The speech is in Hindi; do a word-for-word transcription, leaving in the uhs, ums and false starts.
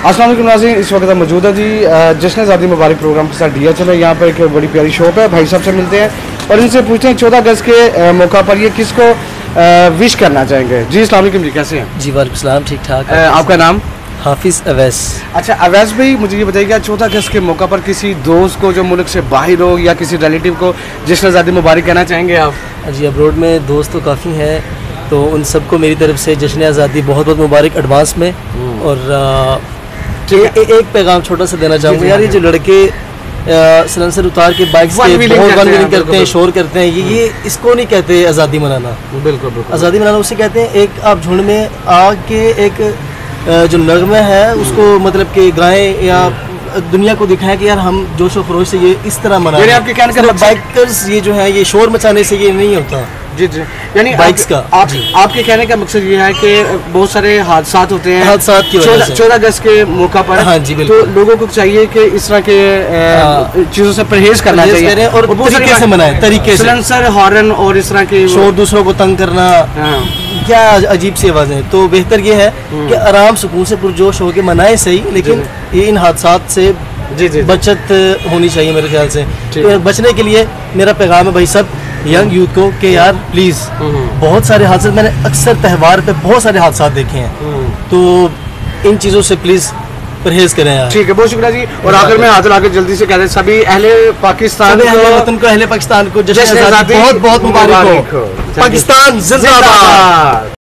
अस्सलाम वालेकुम नाज़रीन, इस वक्त मौजूद है जी जश्न आज़ादी मुबारक प्रोग्राम के साथ डी एच एम है। यहाँ पर एक बड़ी प्यारी शॉप है। भाई साहब से मिलते हैं और इनसे पूछते हैं चौदह अगस्त के मौका पर ये किसको विश करना चाहेंगे। जी अस्सलाम वालेकुम जी, कैसे हैं? जी वालेकुम सलाम, ठीक ठाक। आपका नाम? हाफिज़ अवैस। अच्छा अवैस भाई, मुझे ये बताइएगा चौदह अगस्त के मौका पर किसी दोस्त को जो मुल्क से बाहर हो या किसी रिलेटिव को जश्न आज़ादी मुबारक कहना चाहेंगे आप? जी अब्रोड में दोस्त तो काफ़ी हैं, तो उन सबको मेरी तरफ से जश्न आज़ादी बहुत बहुत मुबारक एडवांस में। और आ, ए, ए, एक पैगाम छोटा सा देना चाहूँगा यार, ये जो लड़के सिलेंसर उतार के बाइक से बहुत वन व्हीलिंग करते हैं, शोर करते हैं, ये ये इसको नहीं कहते आज़ादी मनाना। बिल्कुल बिल्कुल, आज़ादी मनाना उसे कहते हैं एक आप झुंड में आके एक जो नगमा है उसको मतलब कि गाएं या दुनिया को दिखाएं कि यार हम जोश और खरोश से ये इस तरह मनाएं। आपके कहने का मतलब बाइकर्स ये जो है ये शोर मचाने से ये नहीं होता। जी जी, यानी बाइक्स का आप, आपके कहने का मकसद ये है कि बहुत सारे हादसा होते हैं हादसा की वजह से चौदह अगस्त के मौका पर। हाँ जी बिल्कुल, तो लोगों को चाहिए कि इस तरह के चीज़ों से परहेज करना चाहिए और तरीके से मनाएं, तरीके से। सिलेंसर, हॉर्न और इस तरह के शोर, दूसरों को तंग करना, क्या अजीब सी आवाज़ें। तो बेहतर ये है कि आराम सुकून से पुरजोश होकर मनाएं सही, लेकिन ये इन हादसात से जी जी बचत होनी चाहिए मेरे ख्याल से। तो बचने के लिए मेरा पैगाम है भाई सब यंग यूथ को कि यार प्लीज़, बहुत सारे हादसे मैंने अक्सर त्यौहार पे बहुत सारे हादसा देखे हैं, तो इन चीज़ों से प्लीज़ परहेज करें यार। ठीक है, बहुत शुक्रिया जी। और आखिर में हाथ लाकर जल्दी से कहते हैं सभी अहले पाकिस्तान को, अहले वतन को, अहले पाकिस्तान को जश्न आज़ादी बहुत बहुत मुबारक हो। पाकिस्तान जिंदाबाद।